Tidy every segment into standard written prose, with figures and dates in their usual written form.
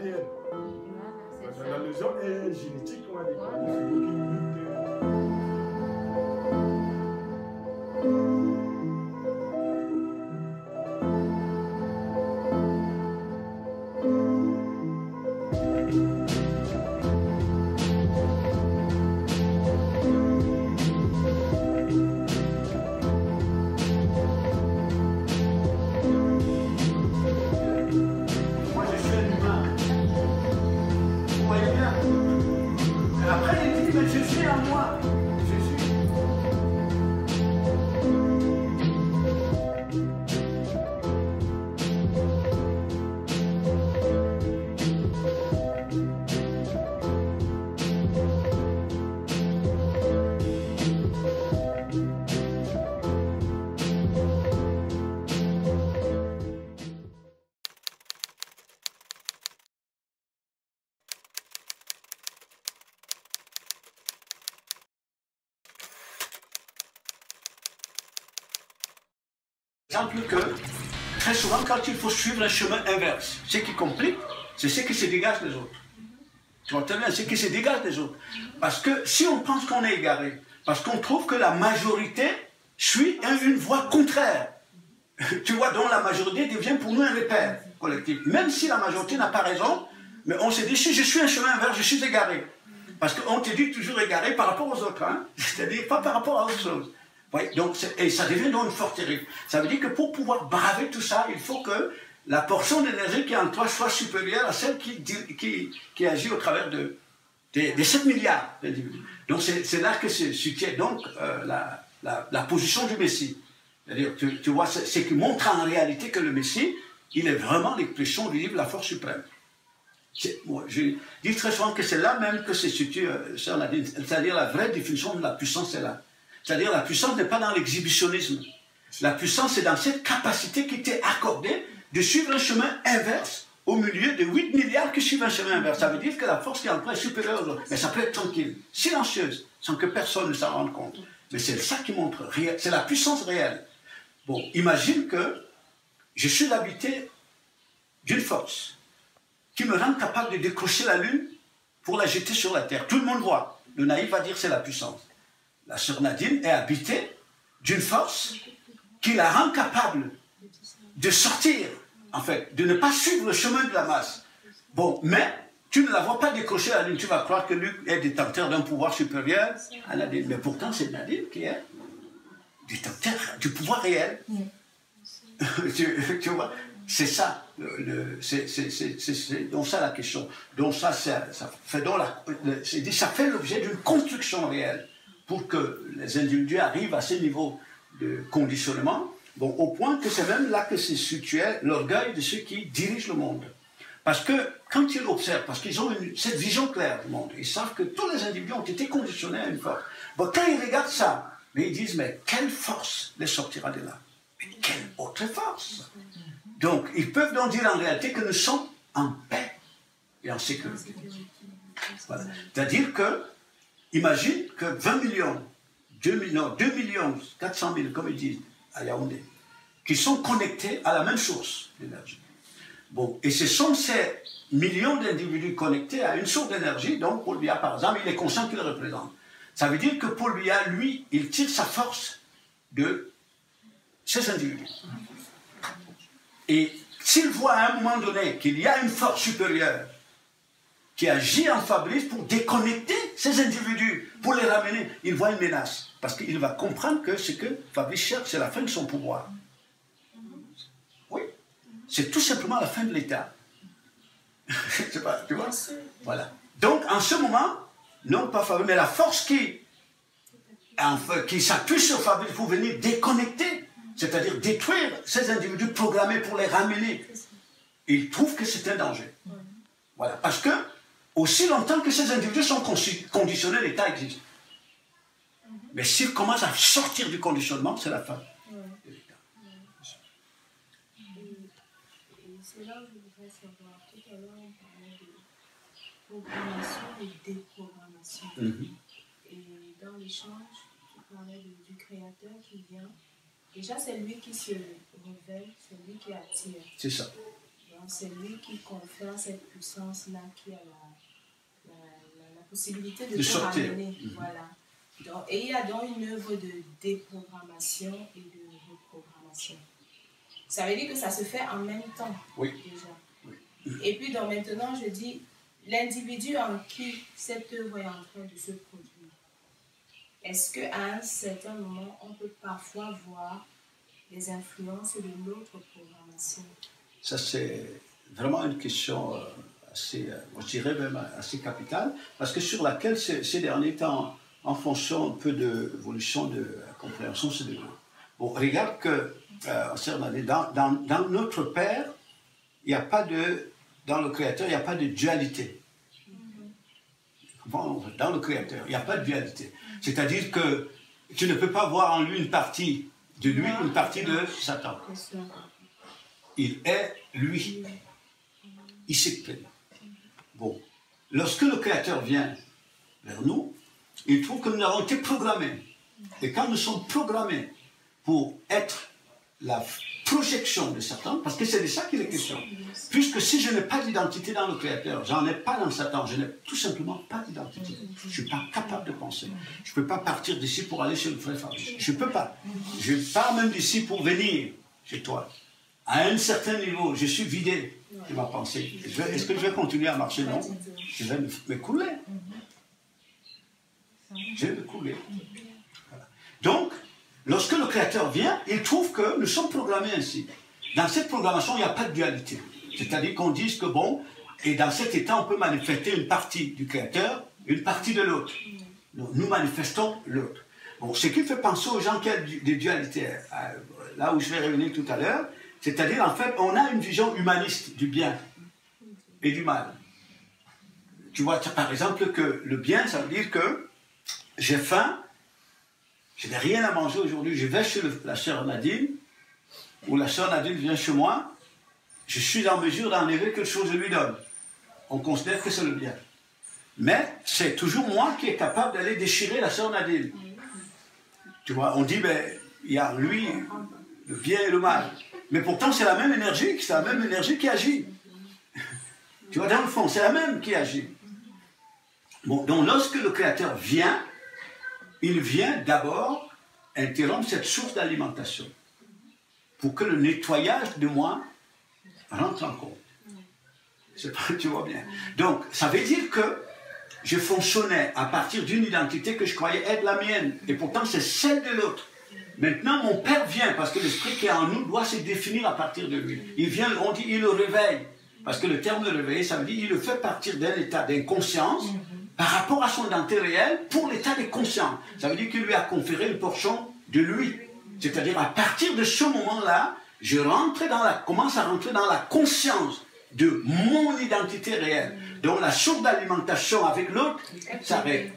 réel. La lésion est génétique, on va dire. Exemple que très souvent quand il faut suivre un chemin inverse, ce qui complique, c'est ce qui se dégage des autres. Tu vois très bien, ce qui se dégage des autres. Parce que si on pense qu'on est égaré, parce qu'on trouve que la majorité suit une voie contraire, tu vois, dont la majorité devient pour nous un repère collectif. Même si la majorité n'a pas raison, mais on se dit, si je suis un chemin inverse, je suis égaré. Parce qu'on te dit toujours égaré par rapport aux autres, hein? C'est-à-dire pas par rapport à autre chose. Oui, donc, et ça devient donc une force terrible. Ça veut dire que pour pouvoir braver tout ça, il faut que la portion d'énergie qui est en toi soit supérieure à celle qui agit au travers des 7 milliards d'individus. Donc c'est là que se situe donc la position du Messie. C'est-à-dire, tu vois, c'est ce qui montre en réalité que le Messie, il est vraiment l'expression du livre, la force suprême. Moi, je dis très souvent que c'est là même que se situe, c'est-à-dire la vraie définition de la puissance est là. C'est-à-dire la puissance n'est pas dans l'exhibitionnisme. La puissance est dans cette capacité qui t'est accordée de suivre un chemin inverse au milieu de 8 milliards qui suivent un chemin inverse. Ça veut dire que la force qui est en toi est supérieure aux autres. Mais ça peut être tranquille, silencieuse, sans que personne ne s'en rende compte. Mais c'est ça qui montre, c'est la puissance réelle. Bon, imagine que je suis habité d'une force qui me rend capable de décrocher la lune pour la jeter sur la terre. Tout le monde voit. Le naïf va dire c'est la puissance. La sœur Nadine est habitée d'une force qui la rend capable de sortir, en fait, de ne pas suivre le chemin de la masse. Bon, mais tu ne la vois pas décrocher la lune. Tu vas croire que lui est détenteur d'un pouvoir supérieur à Nadine. Mais pourtant, c'est Nadine qui est détenteur du pouvoir réel. tu vois, c'est ça. C'est donc ça la question. Donc ça fait l'objet d'une construction réelle pour que les individus arrivent à ce niveau de conditionnement, bon, au point que c'est même là que se situait l'orgueil de ceux qui dirigent le monde. Parce que quand ils observent, parce qu'ils ont cette vision claire du monde, ils savent que tous les individus ont été conditionnés à une force. Bon, quand ils regardent ça, mais ils disent, mais quelle force les sortira de là? Mais quelle autre force? Donc, ils peuvent donc dire en réalité que nous sommes en paix et en sécurité. Voilà. C'est-à-dire que, imagine que 20 millions, 2 millions 400 000, comme ils disent à Yaoundé, qui sont connectés à la même source d'énergie. Bon, et ce sont ces millions d'individus connectés à une source d'énergie, donc Paul Biya, par exemple, il est conscient qu'il représente. Ça veut dire que Paul Biya, lui, il tire sa force de ces individus. Et s'il voit à un moment donné qu'il y a une force supérieure qui agit en Fabrice pour déconnecter ces individus, pour les ramener, il voit une menace. Parce qu'il va comprendre que ce que Fabrice cherche, c'est la fin de son pouvoir. Oui, c'est tout simplement la fin de l'État. Tu vois? Voilà. Donc, en ce moment, non pas Fabrice, mais la force qui s'appuie sur Fabrice pour venir déconnecter, c'est-à-dire détruire ces individus programmés pour les ramener, il trouve que c'est un danger. Voilà. Parce que, aussi longtemps que ces individus sont conditionnés, l'État existe. Mais s'ils commencent à sortir du conditionnement, c'est la fin de l'État. Et c'est là où je voudrais savoir. Tout à l'heure, on parlait de programmation et déprogrammation. Et dans l'échange, tu parlais du créateur qui vient. Déjà, c'est lui qui se révèle, c'est lui qui attire. C'est ça. Donc c'est lui qui confère cette puissance-là, qui a la possibilité de tout ramener. Voilà. Donc, et il y a donc une œuvre de déprogrammation et de reprogrammation. Ça veut dire que ça se fait en même temps, déjà. Oui. Et puis donc maintenant, je dis, l'individu en qui cette œuvre est en train de se produire, est-ce qu'à un certain moment, on peut parfois voir les influences de l'autre programmation? Ça, c'est vraiment une question assez, je dirais même assez capitale, parce que sur laquelle ces derniers temps, en fonction un peu de l'évolution de la compréhension, c'est de... Bon, regarde que, dans notre Père, il n'y a pas de... Dans le Créateur, il n'y a pas de dualité. Dans le Créateur, il n'y a pas de dualité. C'est-à-dire que tu ne peux pas voir en lui une partie de lui, une partie de Satan. Il est lui. Il s'exprime. Bon. Lorsque le Créateur vient vers nous, il trouve que nous avons été programmés. Et quand nous sommes programmés pour être la projection de Satan, parce que c'est de ça qu'il est question. Puisque si je n'ai pas d'identité dans le Créateur, j'en ai pas dans Satan, je n'ai tout simplement pas d'identité. Je ne suis pas capable de penser. Je ne peux pas partir d'ici pour aller chez le frère Fabrice. Je ne peux pas. Je pars même d'ici pour venir chez toi. À un certain niveau, je suis vidé de ma pensée. Est-ce que je vais continuer à marcher? Non. Je vais m'écouler. Je vais m'écouler. Voilà. Donc, lorsque le Créateur vient, il trouve que nous sommes programmés ainsi. Dans cette programmation, il n'y a pas de dualité. C'est-à-dire qu'on dise que bon, et dans cet état, on peut manifester une partie du Créateur, une partie de l'autre. Nous manifestons l'autre. Bon, ce qui fait penser aux gens qui ont des dualités, là où je vais revenir tout à l'heure, c'est-à-dire, en fait, on a une vision humaniste du bien et du mal. Tu vois, par exemple, que le bien, ça veut dire que j'ai faim, je n'ai rien à manger aujourd'hui, je vais chez la sœur Nadine, ou la sœur Nadine vient chez moi, je suis en mesure d'enlever quelque chose, je lui donne. On considère que c'est le bien. Mais c'est toujours moi qui est capable d'aller déchirer la sœur Nadine. Tu vois, on dit, ben, il y a lui, le bien et le mal. Mais pourtant, c'est la même énergie qui agit. Tu vois, dans le fond, c'est la même qui agit. Bon, donc lorsque le Créateur vient, il vient d'abord interrompre cette source d'alimentation pour que le nettoyage de moi rentre en compte. C'est pas, tu vois bien. Donc, ça veut dire que je fonctionnais à partir d'une identité que je croyais être la mienne, et pourtant c'est celle de l'autre. Maintenant, mon Père vient, parce que l'esprit qui est en nous doit se définir à partir de lui. Il vient, on dit, il le réveille. Parce que le terme de réveiller, ça veut dire il le fait partir d'un état d'inconscience par rapport à son identité réelle pour l'état de conscience. Ça veut dire qu'il lui a conféré une portion de lui. C'est-à-dire, à partir de ce moment-là, je commence à rentrer dans la conscience de mon identité réelle. Donc, la source d'alimentation avec l'autre s'arrête.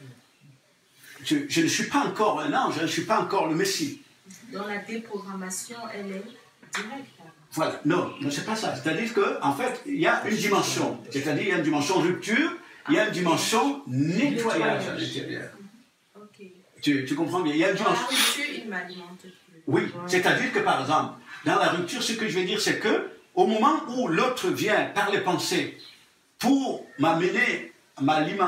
Je ne suis pas encore un ange, je ne suis pas encore le Messie. Donc la déprogrammation, elle est directe. Voilà, non, c'est pas ça. C'est-à-dire qu'en fait, il y a une dimension. C'est-à-dire, il y a une dimension rupture, il y a une dimension nettoyage à l'intérieur. Okay. Tu comprends bien? Il y a une dimension... Dans la rupture, il m'alimente plus. Oui, c'est-à-dire que par exemple, dans la rupture, ce que je vais dire, c'est que au moment où l'autre vient par les pensées pour m'amener à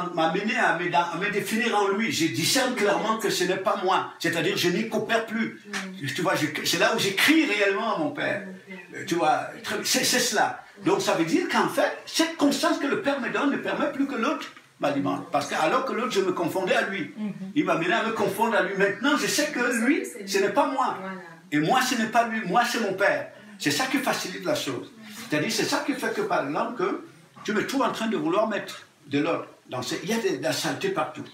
me définir en lui, je discerne clairement que ce n'est pas moi. C'est-à-dire, je n'y coopère plus. Tu vois, c'est là où j'écris réellement à mon Père. Tu vois, c'est cela. Donc, ça veut dire qu'en fait, cette conscience que le Père me donne ne permet plus que l'autre m'alimente. Parce que alors que l'autre, je me confondais à lui. Il m'a amené à me confondre à lui. Maintenant, je sais que lui, ce n'est pas moi. Et moi, ce n'est pas lui. Moi, c'est mon Père. C'est ça qui facilite la chose. C'est-à-dire, c'est ça qui fait que, par exemple, que tu me trouves en train de vouloir mettre de l'ordre. Il y a de la saleté partout.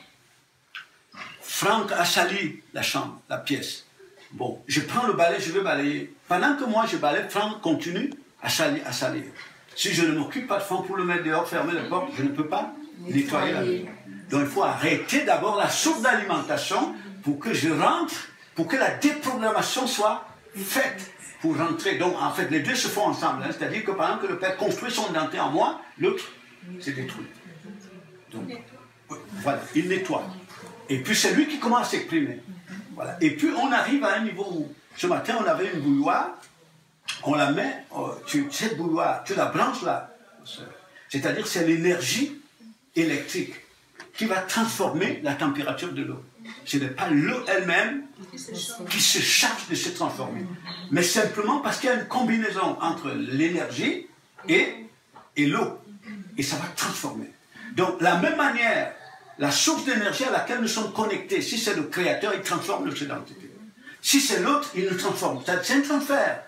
Franck a sali la chambre, la pièce. Bon, je prends le balai, je vais balayer. Pendant que moi je balaye, Franck continue à salir. Si je ne m'occupe pas de Franck pour le mettre dehors, fermer la porte, je ne peux pas nettoyer la maison. Donc il faut arrêter d'abord la source d'alimentation pour que je rentre, pour que la déprogrammation soit faite pour rentrer. Donc en fait, les deux se font ensemble. Hein. C'est-à-dire que pendant que le Père construit son identité en moi, l'autre c'est détruit. Donc, voilà, il nettoie. Et puis c'est lui qui commence à s'exprimer. Voilà. Et puis on arrive à un niveau où, ce matin, on avait une bouilloire on la met, cette bouilloire, tu la branches là. C'est-à-dire c'est l'énergie électrique qui va transformer la température de l'eau. Ce n'est pas l'eau elle-même qui se charge de se transformer, mais simplement parce qu'il y a une combinaison entre l'énergie et l'eau, et ça va transformer. Donc, de la même manière, la source d'énergie à laquelle nous sommes connectés, si c'est le créateur, il transforme notre identité. Si c'est l'autre, il nous transforme. C'est un transfert.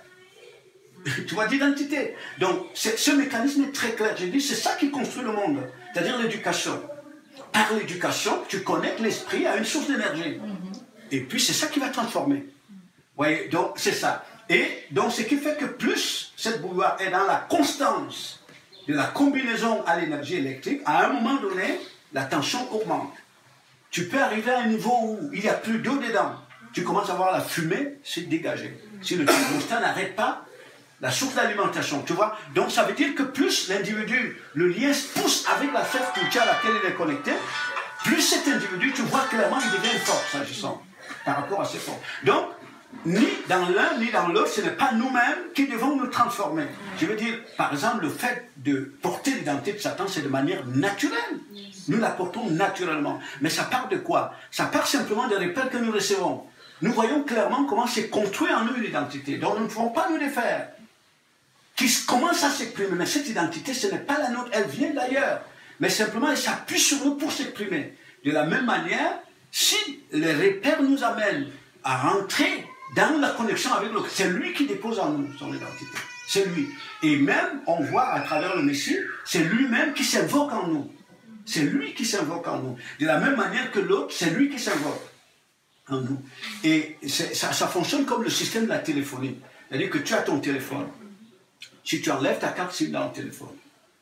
Tu vois, d'identité. Donc, ce mécanisme est très clair. J'ai dit, c'est ça qui construit le monde, c'est-à-dire l'éducation. Par l'éducation, tu connectes l'esprit à une source d'énergie. Et puis, c'est ça qui va transformer. Vous voyez, donc, c'est ça. Et donc, ce qui fait que plus cette bouilloire est dans la constance de la combinaison à l'énergie électrique, à un moment donné, la tension augmente. Tu peux arriver à un niveau où il n'y a plus d'eau dedans. Tu commences à voir la fumée se dégager. Si le thermostat n'arrête pas la source d'alimentation, tu vois. Donc ça veut dire que plus l'individu, le lien se pousse avec la sphère spirituelle à laquelle il est connecté, plus cet individu, tu vois clairement, il devient fort, s'agissant, par rapport à ses forces. Donc, ni dans l'un ni dans l'autre, ce n'est pas nous-mêmes qui devons nous transformer. Je veux dire, par exemple, le fait de porter l'identité de Satan, c'est de manière naturelle. Nous la portons naturellement. Mais ça part de quoi? Ça part simplement des repères que nous recevons. Nous voyons clairement comment s'est construit en nous une identité, dont nous ne pouvons pas nous défaire, qui commence à s'exprimer. Mais cette identité, ce n'est pas la nôtre, elle vient d'ailleurs. Mais simplement, elle s'appuie sur nous pour s'exprimer. De la même manière, si les repères nous amènent à rentrer dans la connexion avec l'autre, c'est lui qui dépose en nous son identité. C'est lui. Et même, on voit à travers le Messie, c'est lui-même qui s'invoque en nous. C'est lui qui s'invoque en nous. De la même manière que l'autre, c'est lui qui s'invoque en nous. Et ça fonctionne comme le système de la téléphonie. C'est-à-dire que tu as ton téléphone. Si tu enlèves ta carte SIM dans le téléphone,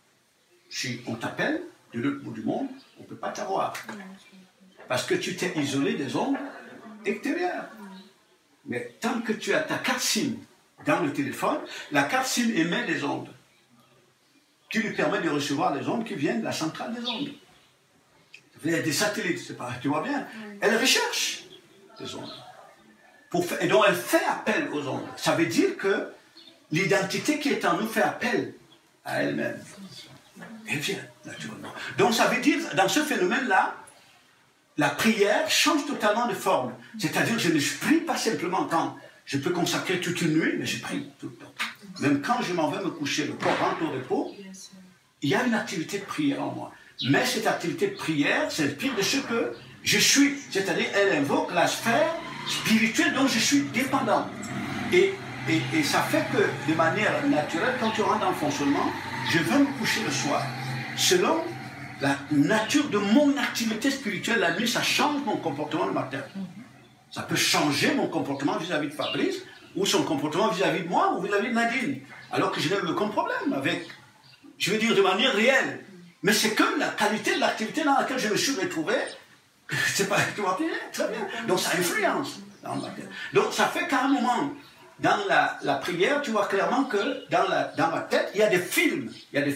si on t'appelle de l'autre bout du monde, on ne peut pas t'avoir. Parce que tu t'es isolé des ondes extérieures. Mais tant que tu as ta carte SIM dans le téléphone, la carte SIM émet des ondes qui lui permet de recevoir les ondes qui viennent de la centrale des ondes. Il y a des satellites, c'est pas, tu vois bien. Elle recherche des ondes. Et donc elle fait appel aux ondes. Ça veut dire que l'identité qui est en nous fait appel à elle-même. Elle vient, naturellement. Donc ça veut dire, dans ce phénomène-là, la prière change totalement de forme. C'est-à-dire que je ne prie pas simplement quand je peux consacrer toute une nuit, mais je prie tout le temps. Même quand je m'en vais me coucher, le corps rentre au repos, il y a une activité de prière en moi. Mais cette activité de prière, c'est le pire de ce que je suis. C'est-à-dire, elle invoque la sphère spirituelle dont je suis dépendant. Et ça fait que, de manière naturelle, quand tu rentres dans le fonctionnement, je vais me coucher le soir. Selon la nature de mon activité spirituelle, la nuit, ça change mon comportement le matin. Ça peut changer mon comportement vis-à-vis de Fabrice, ou son comportement vis-à-vis de moi, ou vis-à-vis de Nadine. Alors que je n'ai aucun problème avec, je veux dire, de manière réelle. Mais c'est que la qualité de l'activité dans laquelle je me suis retrouvé, c'est pas, tu vois bien, très bien. Donc ça influence dans ma tête. Donc ça fait qu'à un moment, dans la prière, tu vois clairement que dans ma tête, il y a des films,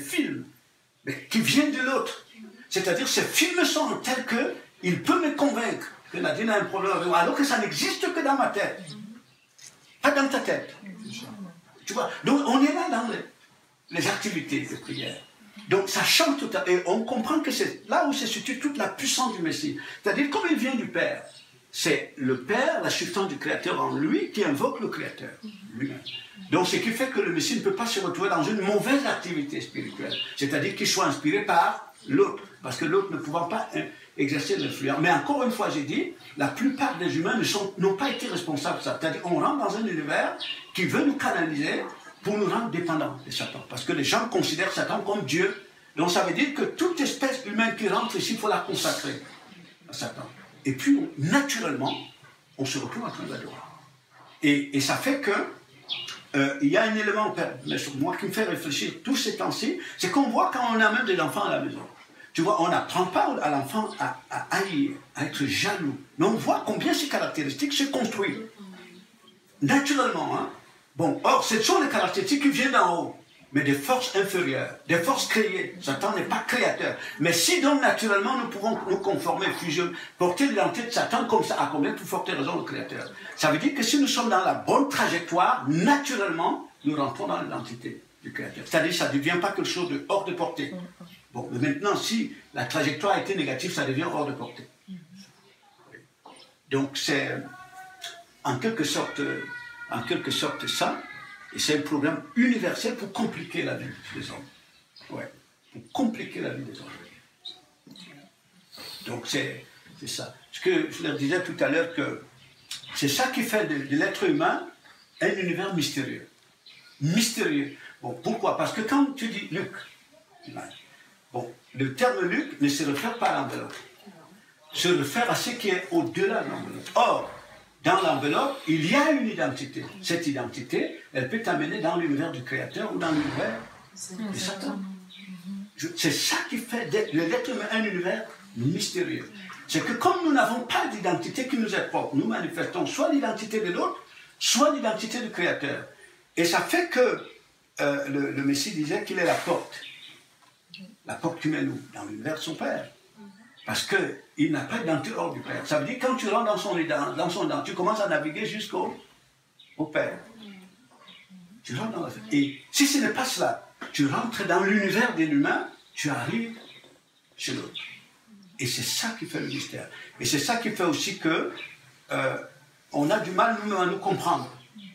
mais qui viennent de l'autre. C'est-à-dire ces films sont tels qu'il peut me convaincre que Nadine a un problème avec moi, alors que ça n'existe que dans ma tête. Pas dans ta tête. Tu vois, donc on est là dans les activités de prière. Donc ça change tout à fait. Et on comprend que c'est là où se situe toute la puissance du Messie. C'est-à-dire, comme il vient du Père, c'est le Père, la substance du Créateur en lui, qui invoque le Créateur lui-même. Donc ce qui fait que le Messie ne peut pas se retrouver dans une mauvaise activité spirituelle. C'est-à-dire qu'il soit inspiré par l'autre. Parce que l'autre ne pouvant pas exercer l'influence. Mais encore une fois, j'ai dit, la plupart des humains n'ont pas été responsables de ça. C'est-à-dire qu'on rentre dans un univers qui veut nous canaliser pour nous rendre dépendants de Satan. Parce que les gens considèrent Satan comme Dieu. Donc ça veut dire que toute espèce humaine qui rentre ici, il faut la consacrer à Satan. Et puis, naturellement, on se retrouve en train d'adorer. Et ça fait que il y a un élément, moi, qui me fait réfléchir tous ces temps-ci, c'est qu'on voit quand on amène des enfants à la maison. Tu vois, on n'apprend pas à l'enfant à haïr, à être jaloux. Mais on voit combien ces caractéristiques se construisent. Naturellement, hein. Bon, or, ce sont les caractéristiques qui viennent d'en haut, mais des forces inférieures, des forces créées. Satan n'est pas créateur. Mais si donc, naturellement, nous pouvons nous conformer, fusionner, porter l'identité de Satan comme ça, à combien de plus fortes raisons le créateur. Ça veut dire que si nous sommes dans la bonne trajectoire, naturellement, nous rentrons dans l'identité du Créateur. C'est-à-dire que ça ne devient pas quelque chose de hors de portée. Bon, mais maintenant, si la trajectoire a été négative, ça devient hors de portée. Donc c'est en quelque sorte ça, et c'est un programme universel pour compliquer la vie des hommes. Ouais, pour compliquer la vie des hommes. Donc c'est ça. Ce que je leur disais tout à l'heure, que c'est ça qui fait de l'être humain un univers mystérieux. Mystérieux. Bon, pourquoi? Parce que quand tu dis Luc, bon, le terme Luc ne se réfère pas à l'enveloppe. Se réfère à ce qui est au-delà de l'enveloppe. Or, dans l'enveloppe, il y a une identité. Cette identité, elle peut t'amener dans l'univers du Créateur ou dans l'univers de Satan. C'est ça qui fait de l'être humain un univers mystérieux. C'est que comme nous n'avons pas d'identité qui nous est propre, nous manifestons soit l'identité de l'autre, soit l'identité du Créateur. Et ça fait que le Messie disait qu'il est la porte qui mène où? Dans l'univers de son Père. Parce qu'il n'a pas d'identité hors du Père. Ça veut dire que quand tu rentres dans son identité, tu commences à naviguer jusqu'au Père. Tu rentres dans et si ce n'est pas cela, tu rentres dans l'univers de l'humain, tu arrives chez l'autre. Et c'est ça qui fait le mystère. Et c'est ça qui fait aussi que on a du mal nous-mêmes à nous comprendre.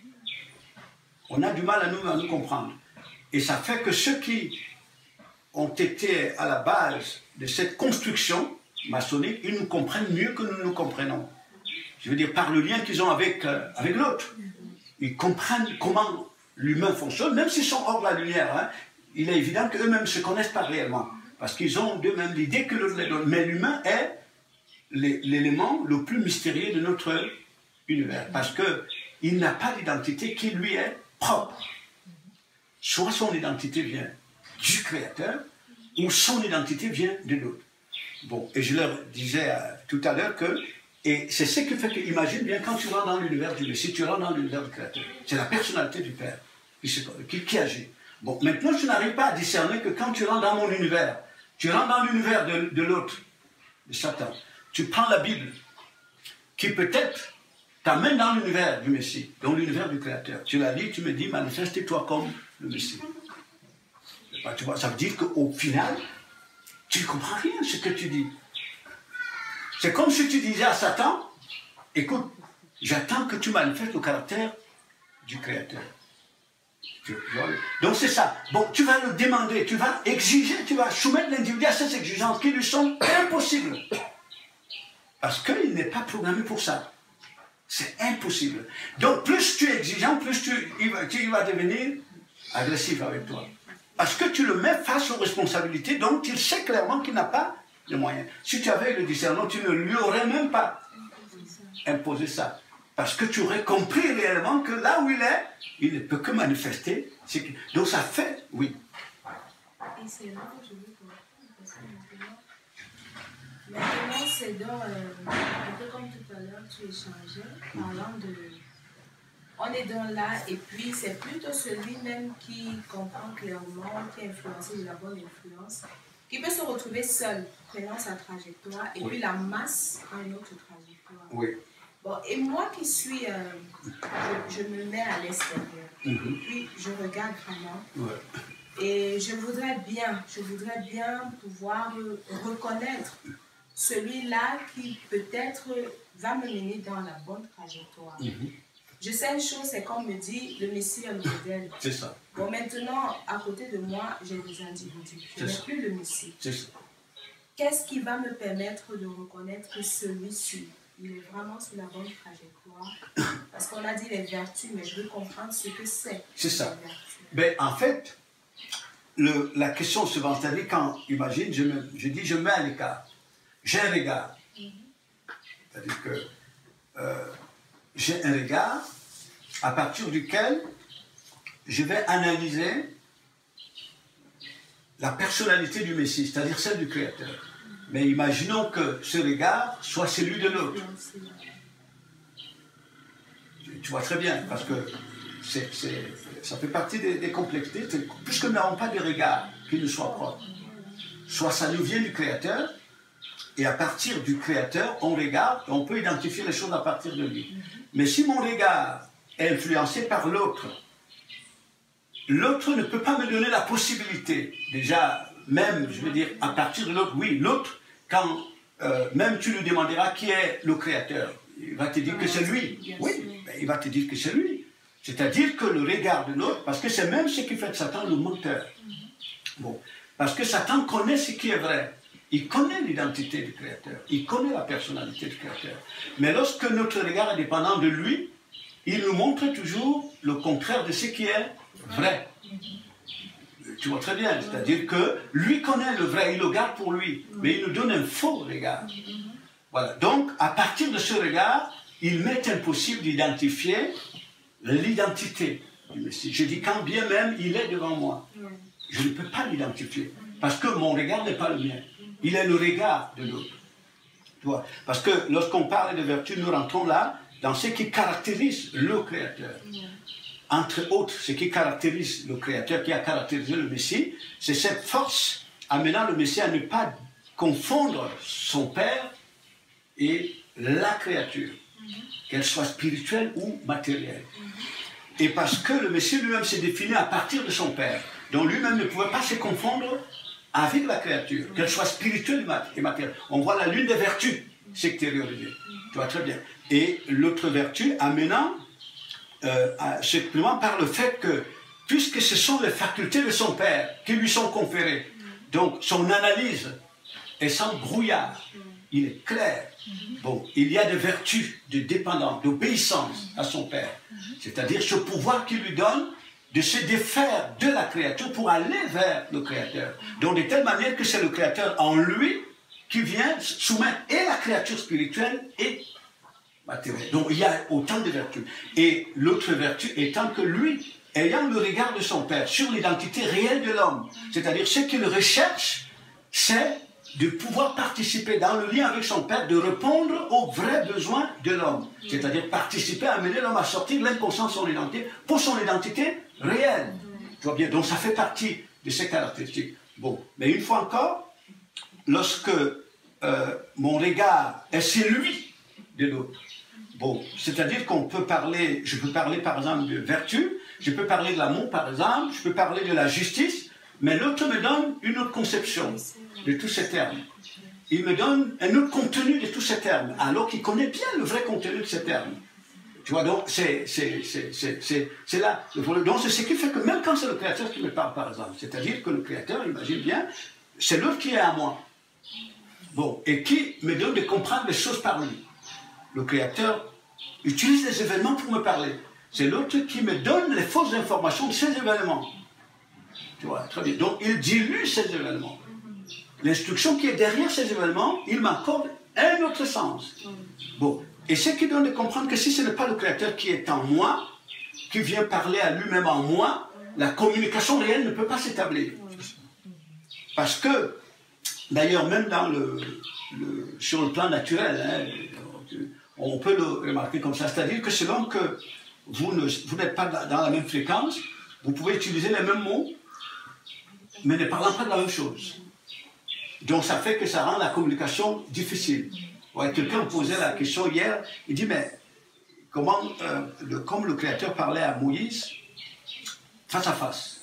On a du mal à nous-mêmes à nous comprendre. Et ça fait que ceux qui ont été à la base de cette construction maçonnique, ils nous comprennent mieux que nous nous comprenons. Je veux dire, par le lien qu'ils ont avec l'autre. Ils comprennent comment l'humain fonctionne, même s'ils sont hors de la lumière. Hein, il est évident qu'eux-mêmes ne se connaissent pas réellement. Parce qu'ils ont d'eux-mêmes l'idée que l'autre les donne. Mais l'humain est l'élément le plus mystérieux de notre univers. Parce qu'il n'a pas d'identité qui lui est propre. Soit son identité vient du Créateur, ou son identité vient de l'autre. Bon, et je leur disais tout à l'heure que, et c'est ce qui fait que, imagine bien, quand tu rentres dans l'univers du Messie, tu rentres dans l'univers du Créateur. C'est la personnalité du Père qui agit. Bon, maintenant, tu n'arrives pas à discerner que quand tu rentres dans mon univers, tu rentres dans l'univers de l'autre, de Satan. Tu prends la Bible, qui peut-être t'amène dans l'univers du Messie, dans l'univers du Créateur. Tu la lis, tu me dis, manifeste-toi comme le Messie. Tu vois, ça veut dire qu'au final, tu ne comprends rien ce que tu dis. C'est comme si tu disais à Satan, écoute, j'attends que tu manifestes le caractère du Créateur. Donc c'est ça. Bon, tu vas le demander, tu vas exiger, tu vas soumettre l'individu à ces exigences qui lui sont impossibles. Parce qu'il n'est pas programmé pour ça. C'est impossible. Donc plus tu es exigeant, plus il va devenir agressif avec toi. Parce que tu le mets face aux responsabilités dont il sait clairement qu'il n'a pas les moyens. Si tu avais le discernement, tu ne lui aurais même pas imposé ça. Parce que tu aurais compris réellement que là où il est, il ne peut que manifester. Donc ça fait, oui. Et c'est là que je veux comprendre, parce que maintenant c'est dans, un peu comme tout à l'heure, tu échangeais, parlant de... On est dans là, et puis c'est plutôt celui-même qui comprend clairement, qui est influencé de la bonne influence, qui peut se retrouver seul, prenant sa trajectoire, et puis la masse a une autre trajectoire. Oui. Bon, et moi qui suis, je me mets à l'extérieur, puis je regarde vraiment, et je voudrais bien pouvoir reconnaître celui-là qui peut-être va me mener dans la bonne trajectoire. Je sais une chose, c'est qu'on me dit, le Messie est le modèle. C'est ça. Bon, maintenant, à côté de moi, j'ai des individus. Je n'ai plus le Messie. C'est ça. Qu'est-ce qui va me permettre de reconnaître que celui-ci, il est vraiment sur la bonne trajectoire? Parce qu'on a dit les vertus, mais je veux comprendre ce que c'est. C'est ça. Mais en fait, la question suivante, c'est-à-dire quand, imagine, je dis, je mets à l'écart. J'ai un regard. C'est-à-dire que j'ai un regard à partir duquel je vais analyser la personnalité du Messie, c'est-à-dire celle du Créateur. Mais imaginons que ce regard soit celui de l'autre. Tu vois très bien, parce que ça fait partie des complexités, puisque nous n'avons pas de regard qui nous soit propre. Soit ça nous vient du Créateur, et à partir du Créateur, on regarde, on peut identifier les choses à partir de lui. Mais si mon regard est influencé par l'autre, l'autre ne peut pas me donner la possibilité, déjà, même, je veux dire, à partir de l'autre, oui, l'autre, quand même tu lui demanderas qui est le créateur, il va te dire que c'est lui. Oui, ben, il va te dire que c'est lui. C'est-à-dire que le regard de l'autre, parce que c'est même ce qui fait de Satan le menteur. Bon, parce que Satan connaît ce qui est vrai. Il connaît l'identité du créateur. Il connaît la personnalité du créateur. Mais lorsque notre regard est dépendant de lui, il nous montre toujours le contraire de ce qui est vrai. Tu vois très bien, c'est-à-dire que lui connaît le vrai, il le garde pour lui, mais il nous donne un faux regard. Voilà. Donc, à partir de ce regard, il m'est impossible d'identifier l'identité du Messie. Je dis quand bien même il est devant moi, je ne peux pas l'identifier, parce que mon regard n'est pas le mien. Il est le regard de l'autre. Tu vois? Parce que lorsqu'on parle de vertu, nous rentrons là dans ce qui caractérise le Créateur. Entre autres, ce qui caractérise le Créateur, qui a caractérisé le Messie, c'est cette force amenant le Messie à ne pas confondre son Père et la créature, qu'elle soit spirituelle ou matérielle. Et parce que le Messie lui-même s'est défini à partir de son Père, donc lui-même ne pouvait pas se confondre avec la créature, qu'elle soit spirituelle et matérielle. On voit là l'une des vertus s'extérioriser. Tu vois très bien. Et l'autre vertu amenant simplement par le fait que, puisque ce sont les facultés de son Père qui lui sont conférées, donc son analyse est sans brouillard, il est clair. Bon, il y a des vertus de dépendance, d'obéissance à son Père, c'est-à-dire ce pouvoir qu'il lui donne de se défaire de la créature pour aller vers le Créateur. Donc de telle manière que c'est le Créateur en lui qui vient soumettre et la créature spirituelle et matérielle. Donc il y a autant de vertus. Et l'autre vertu étant que lui, ayant le regard de son Père sur l'identité réelle de l'homme, c'est-à-dire ce qu'il recherche, c'est de pouvoir participer dans le lien avec son Père, de répondre aux vrais besoins de l'homme. C'est-à-dire participer à amener l'homme à sortir de l'inconscient de son identité pour son identité réelle. Tu vois bien, donc ça fait partie de ces caractéristiques. Bon, mais une fois encore, lorsque mon regard est celui de l'autre, bon, c'est-à-dire qu'on peut parler, je peux parler par exemple de vertu, je peux parler de l'amour par exemple, je peux parler de la justice, mais l'autre me donne une autre conception de tous ces termes. Il me donne un autre contenu de tous ces termes, alors qu'il connaît bien le vrai contenu de ces termes. Tu vois, donc c'est là. Donc c'est ce qui fait que même quand c'est le Créateur qui me parle, par exemple, c'est-à-dire que le Créateur, imagine bien, c'est l'autre qui est à moi. Bon, et qui me donne de comprendre les choses par lui. Le Créateur utilise les événements pour me parler. C'est l'autre qui me donne les fausses informations de ces événements. Tu vois, très bien. Donc il dilue ces événements. L'instruction qui est derrière ces événements, il m'accorde un autre sens. Bon, et ce qui donne de comprendre que si ce n'est pas le Créateur qui est en moi, qui vient parler à lui-même en moi, la communication réelle ne peut pas s'établir. Parce que, d'ailleurs, même dans sur le plan naturel, hein, on peut le remarquer comme ça, c'est-à-dire que selon que vous n'êtes pas dans la même fréquence, vous pouvez utiliser les mêmes mots, mais ne parlant pas de la même chose. Donc ça fait que ça rend la communication difficile. Ouais, quelqu'un me posait la question hier, il dit, mais comment, comme le Créateur parlait à Moïse, face à face,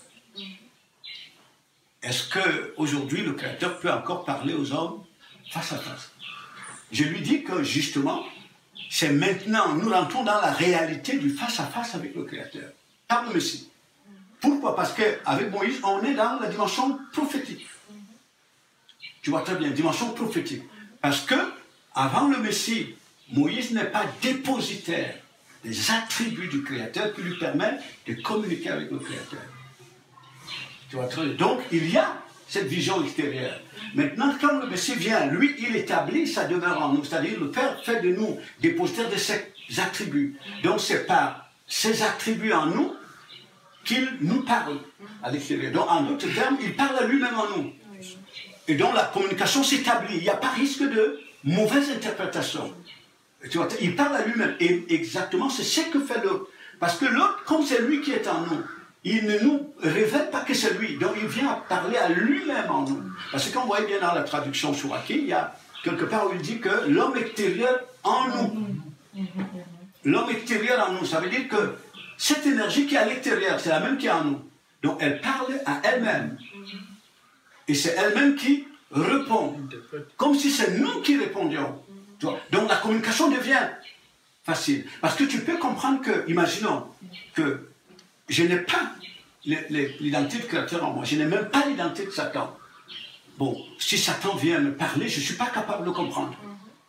est-ce qu'aujourd'hui le Créateur peut encore parler aux hommes face à face? Je lui dis que justement, c'est maintenant, nous rentrons dans la réalité du face à face avec le Créateur, par le Messie. Pourquoi? Parce qu'avec Moïse, on est dans la dimension prophétique. Tu vois très bien, dimension prophétique. Parce que, avant le Messie, Moïse n'est pas dépositaire des attributs du Créateur qui lui permettent de communiquer avec le Créateur. Tu vois très bien. Donc, il y a cette vision extérieure. Maintenant, quand le Messie vient, lui, il établit sa demeure en nous. C'est-à-dire, le Père fait de nous dépositaires de ses attributs. Donc, c'est par ces attributs en nous qu'il nous parle à l'extérieur. Donc, en d'autres termes, il parle à lui-même en nous. Et donc, la communication s'établit. Il n'y a pas risque de mauvaise interprétation. Tu vois, il parle à lui-même. Et exactement, c'est ce que fait l'autre. Parce que l'autre, comme c'est lui qui est en nous, il ne nous révèle pas que c'est lui. Donc, il vient parler à lui-même en nous. Parce que quand vous voyez bien dans la traduction Souraki, il y a quelque part où il dit que l'homme extérieur en nous. L'homme extérieur en nous, ça veut dire que cette énergie qui est à l'extérieur, c'est la même qui est en nous. Donc elle parle à elle-même. Et c'est elle-même qui répond. Comme si c'est nous qui répondions. Donc la communication devient facile. Parce que tu peux comprendre que, imaginons que je n'ai pas l'identité de créateur en moi. Je n'ai même pas l'identité de Satan. Bon, si Satan vient me parler, je ne suis pas capable de le comprendre.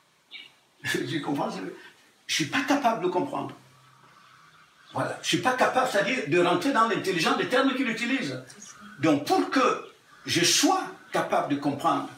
Tu comprends? Je ne suis pas capable de le comprendre. Voilà. Je ne suis pas capable, c'est-à-dire de rentrer dans l'intelligence des termes qu'il utilise. Donc pour que je sois capable de comprendre,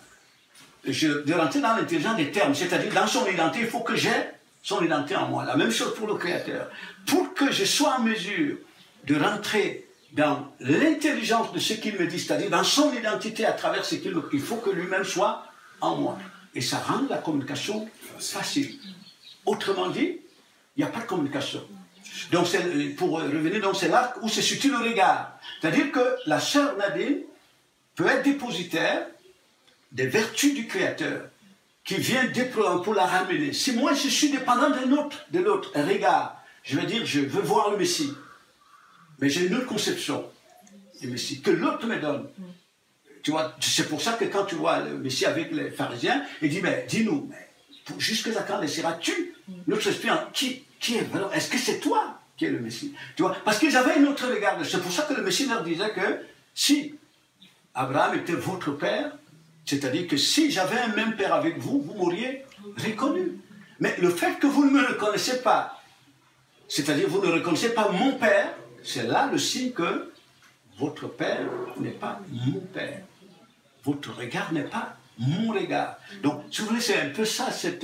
de rentrer dans l'intelligence des termes, c'est-à-dire dans son identité, il faut que j'ai son identité en moi. La même chose pour le Créateur. Pour que je sois en mesure de rentrer dans l'intelligence de ce qu'il me dit, c'est-à-dire dans son identité à travers ce qu'il me dit, il faut que lui-même soit en moi. Et ça rend la communication facile. Autrement dit, il n'y a pas de communication. Donc, pour revenir, c'est là où se situe le regard. C'est-à-dire que la sœur Nadine peut être dépositaire des vertus du Créateur qui vient déployer pour la ramener. Si moi je suis dépendant de l'autre regard, je vais dire je veux voir le Messie, mais j'ai une autre conception du Messie que l'autre me donne. Tu vois, c'est pour ça que quand tu vois le Messie avec les pharisiens, il dit mais dis-nous, jusqu'à quand laisseras-tu notre esprit qui est vraiment? Est-ce que c'est toi qui es le Messie? Tu vois, parce qu'ils avaient un autre regard. C'est pour ça que le Messie leur disait que si Abraham était votre père, c'est-à-dire que si j'avais un même père avec vous, vous m'auriez reconnu. Mais le fait que vous ne me reconnaissez pas, c'est-à-dire vous ne reconnaissez pas mon père, c'est là le signe que votre père n'est pas mon père. Votre regard n'est pas mon regard. Donc, si vous voulez, c'est un peu ça, cette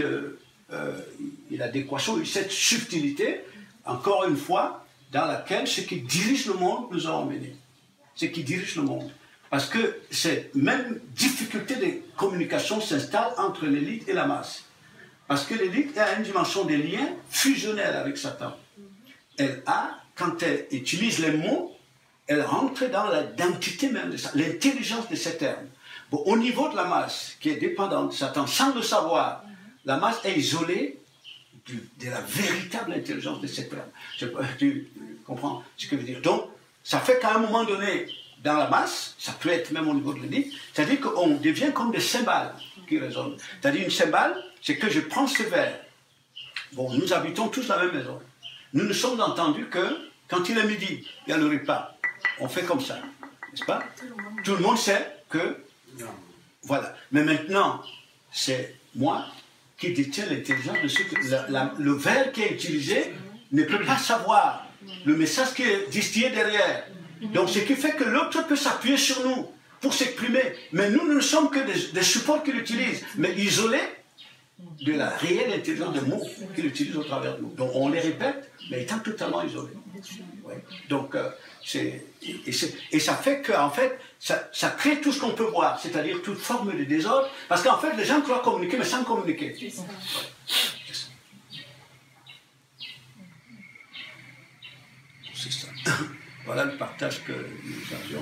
l'adéquation, cette subtilité, encore une fois, dans laquelle ceux qui dirigent le monde nous ont emmenés. Ceux qui dirigent le monde. Parce que cette même difficulté de communication s'installe entre l'élite et la masse. Parce que l'élite a une dimension des liens fusionnels avec Satan. Elle a, quand elle utilise les mots, elle rentre dans l'identité même de Satan, l'intelligence de ces termes. Bon, au niveau de la masse, qui est dépendante de Satan, sans le savoir, la masse est isolée de la véritable intelligence de ces termes. Tu comprends ce que je veux dire? Donc, ça fait qu'à un moment donné, dans la masse, ça peut être même au niveau de l'élite, c'est-à-dire qu'on devient comme des cymbales qui résonnent. C'est-à-dire une cymbale, c'est que je prends ce verre. Bon, nous habitons tous la même maison. Nous nous sommes entendus que quand il est midi, il y a le repas. On fait comme ça, n'est-ce pas? Tout le monde sait que... Voilà. Mais maintenant, c'est moi qui détiens l'intelligence de ce que... le verre qui est utilisé ne peut pas savoir le message qui est distillé derrière. Donc, ce qui fait que l'autre peut s'appuyer sur nous pour s'exprimer. Mais nous ne sommes que des supports qu'il utilise, mais isolés de la réelle intelligence des mots qu'il utilise au travers de nous. Donc, on les répète, mais étant totalement isolés. Ouais. Donc, et ça fait qu'en fait, ça crée tout ce qu'on peut voir, c'est-à-dire toute forme de désordre, parce qu'en fait, les gens croient communiquer, mais sans communiquer. C'est ça. C'est ça. Voilà le partage que nous avions.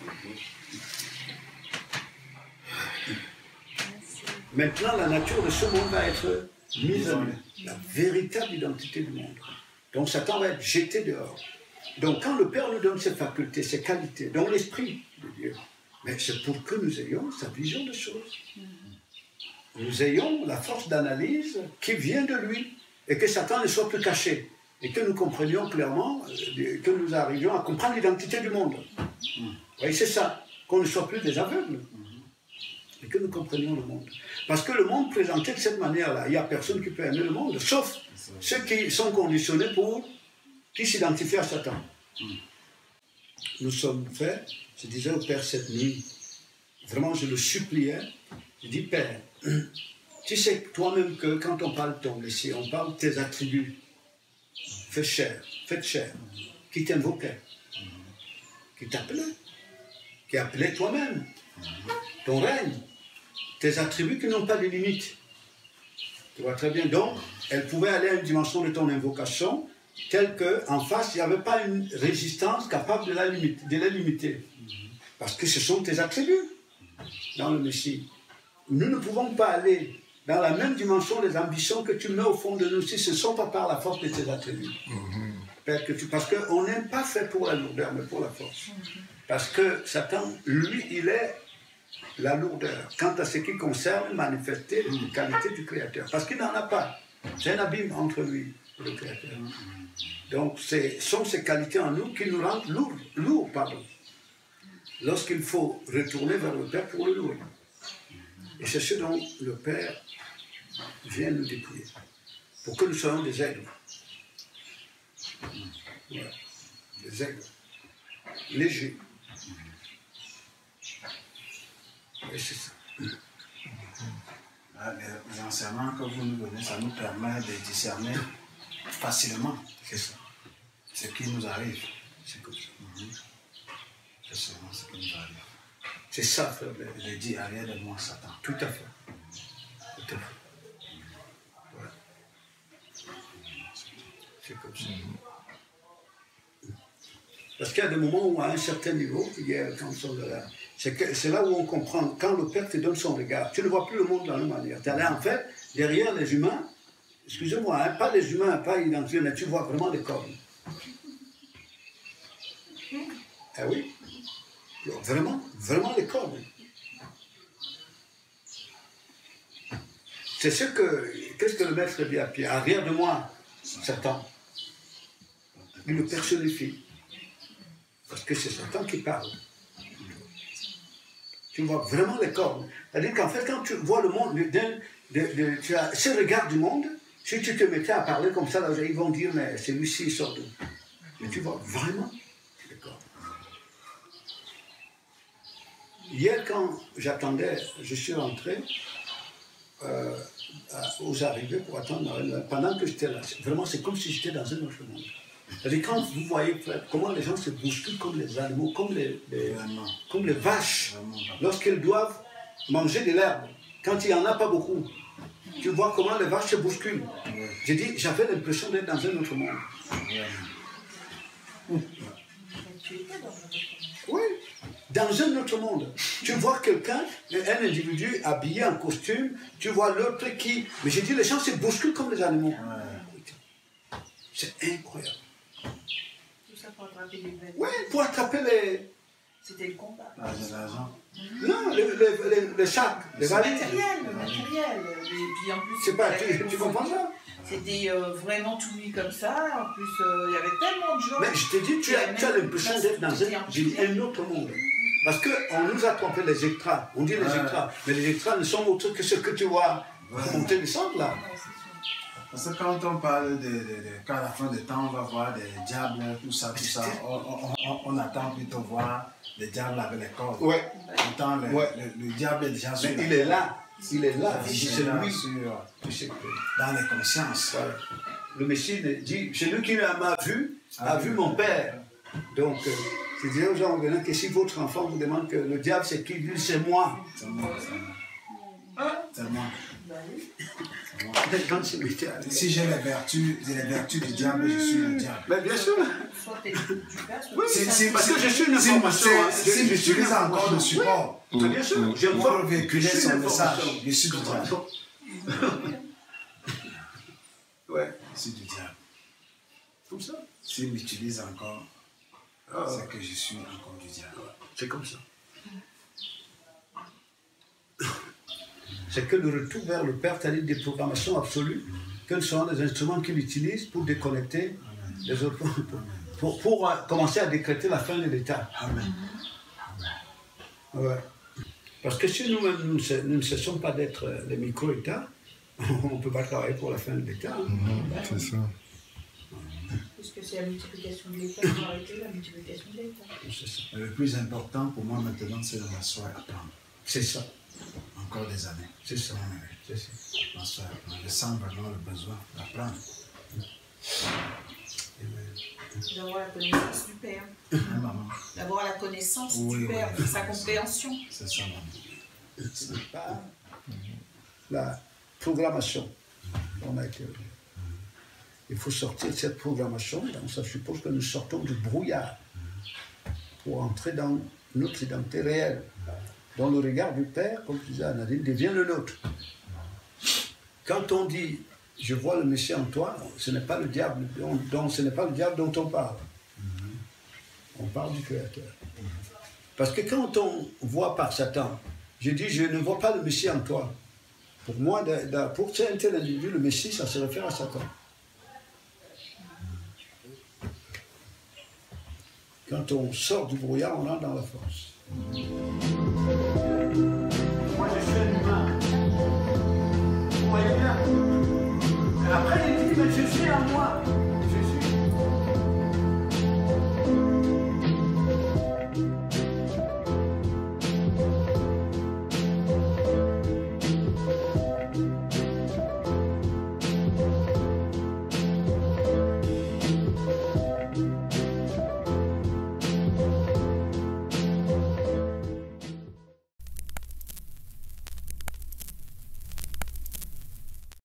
Maintenant, la nature de ce monde va être mise à nu, la véritable identité du monde. Donc Satan va être jeté dehors. Donc quand le Père nous donne ses facultés, ses qualités, donc l'Esprit de Dieu, mais c'est pour que nous ayons sa vision des choses. Nous ayons la force d'analyse qui vient de lui, et que Satan ne soit plus caché. Et que nous comprenions clairement, que nous arrivions à comprendre l'identité du monde. Vous voyez, c'est ça, qu'on ne soit plus des aveugles. Et que nous comprenions le monde. Parce que le monde présenté de cette manière-là, il n'y a personne qui peut aimer le monde, sauf ceux qui sont conditionnés qui s'identifient à Satan. Nous sommes faits, je disais au Père cette nuit, vraiment je le suppliais, je dis Père, tu sais toi-même que quand on parle de ton Messie, on parle de tes attributs. Faites chair, qui t'invoquait, qui t'appelait, qui appelait toi-même, ton règne, tes attributs qui n'ont pas de limites. Tu vois très bien, donc, elle pouvait aller à une dimension de ton invocation telle qu'en face, il n'y avait pas une résistance capable de les limiter. Parce que ce sont tes attributs dans le Messie. Nous ne pouvons pas aller dans la même dimension des ambitions que tu mets au fond de nous si ce ne sont pas par la force de tes attributs. Père, que tu... Parce qu'on n'est pas fait pour la lourdeur, mais pour la force. Parce que Satan, lui, il est la lourdeur. Quant à ce qui concerne manifester les qualités du Créateur. Parce qu'il n'en a pas. C'est un abîme entre lui et le Créateur. Donc, ce sont ces qualités en nous qui nous rendent lourds, pardon. Lorsqu'il faut retourner vers le Père pour le louer. Et c'est ce dont le Père vient nous dépouiller. Pour que nous soyons des aigles. Voilà. Des aigles. Légers. Et c'est ça. Les enseignements que vous nous donnez, ça nous permet de discerner facilement. C'est ça. Ce qui nous arrive. C'est comme ça. C'est seulement ce qui nous arrive. C'est ça, frère. Il dit arrière de moi, Satan. Tout à fait. Tout à fait. Voilà. C'est comme ça. Parce qu'il y a des moments où, à un certain niveau, c'est là où on comprend, quand le Père te donne son regard, tu ne vois plus le monde de la même manière. Tu es là, en fait, derrière les humains, excusez-moi, hein, pas les humains, pas identifiés, mais tu vois vraiment des cornes. Ah oui, vraiment les cornes. C'est ce que, qu'est-ce que le maître dit à Pierre? Arrière de moi, Satan. Il le personnifie. Parce que c'est Satan qui parle. Tu vois vraiment les cornes. C'est-à-dire qu'en fait, quand tu vois le monde, tu as ce regard du monde, si tu te mettais à parler comme ça, là, ils vont dire, mais celui-ci, il sort d'où? Mais tu vois vraiment les cornes. Hier, quand j'attendais, je suis rentré aux arrivées pour attendre, pendant que j'étais là, vraiment, c'est comme si j'étais dans un autre monde. C'est-à-dire, quand vous voyez comment les gens se bousculent comme les animaux, comme les vaches, lorsqu'elles doivent manger de l'herbe, quand il n'y en a pas beaucoup, tu vois comment les vaches se bousculent. J'ai dit, j'avais l'impression d'être dans un autre monde. Oui, dans un autre monde. Tu vois quelqu'un, un individu habillé en costume, tu vois l'autre qui... Mais j'ai dit, les gens se bousculent comme les animaux. C'est incroyable. Pour attraper les bêtes. Oui, pour attraper les... C'était le combat. L'argent. Non, les sacs, les Le valises. matériel. Et puis en plus, C'est pas, tu comprends ça? c'était vraiment tout mis comme ça. En plus, il y avait tellement de gens. Mais je te dis, tu as l'impression d'être dans un autre monde. Parce qu'on nous a trompé les extras. On dit les extras. Mais les extras ne sont autres que ce que tu vois monter les centres là. Parce que quand on parle qu'à la fin du temps, on va voir des diables, tout ça, on attend plutôt voir des diables avec les cordes. Oui. Pourtant, le diable est déjà sur. Il est là. Il est là. C'est lui. Dans les consciences. Voilà. Le Messie dit, celui qui m'a vu, a vu mon Père. Donc, je dis aux gens venant que si votre enfant vous demande que le diable c'est qui, lui c'est moi. C'est moi. C'est moi. Si j'ai les vertus du diable, je suis le diable. Mais bien sûr. Soit t'es du père, soit Parce que je suis une information. Si j'utilise encore le support, bien sûr. Je pour véhiculer son message, je suis du diable. Ouais. Je suis du diable. Comme ça. S'il m'utilise encore, c'est que je suis encore du diable. C'est comme ça. C'est que le retour vers le Père, c'est-à-dire des programmations absolues, quels sont les instruments qu'il utilise pour déconnecter les autres, pour commencer à décréter la fin de l'État. Amen. Ouais. Parce que si nous-mêmes, nous ne cessons pas d'être les micro-États, on ne peut pas travailler pour la fin de l'État. C'est ça. puisque c'est la multiplication de l'État pour arrêter la multiplication de l'État. Le plus important pour moi maintenant, c'est de m'asseoir à apprendre. C'est ça. Encore des années. C'est ça. C'est ça. M'asseoir à apprendre. Je sens vraiment le besoin d'apprendre. D'avoir la connaissance du Père. Maman. D'avoir la connaissance Oui, du Père, oui, sa compréhension. C'est ça, maman. C'est pas la programmation. On a été. Il faut sortir de cette programmation, donc ça suppose que nous sortons du brouillard pour entrer dans notre identité réelle, dont le regard du Père, comme disait Nadine, devient le nôtre. Quand on dit je vois le Messie en toi, ce n'est pas le diable, donc ce n'est pas le diable dont on parle. On parle du Créateur. Parce que quand on voit par Satan, je dis, je ne vois pas le Messie en toi. Pour moi, pour un tel individu, le Messie, ça se réfère à Satan. Quand on sort du brouillard, on entre dans la force. Moi, je suis un humain. Vous voyez bien. Et après, il dit, mais je suis à moi. Je suis